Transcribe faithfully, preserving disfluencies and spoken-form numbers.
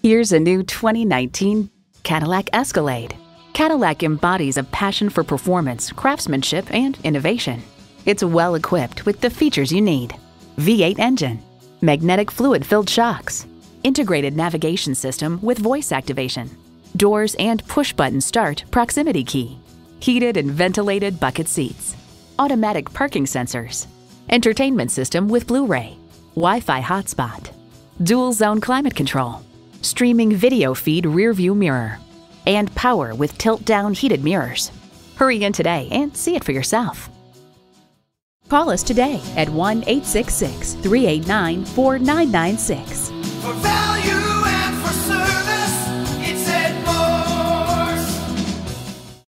Here's a new twenty nineteen Cadillac Escalade. Cadillac embodies a passion for performance, craftsmanship, and innovation. It's well equipped with the features you need: V eight engine, magnetic fluid-filled shocks, integrated navigation system with voice activation, doors and push-button start proximity key, heated and ventilated bucket seats, automatic parking sensors, entertainment system with Blu-ray, Wi-Fi hotspot, dual zone climate control, streaming video feed rear view mirror, and power with tilt-down heated mirrors. Hurry in today and see it for yourself. Call us today at one eight six six, three eight nine, four nine nine six.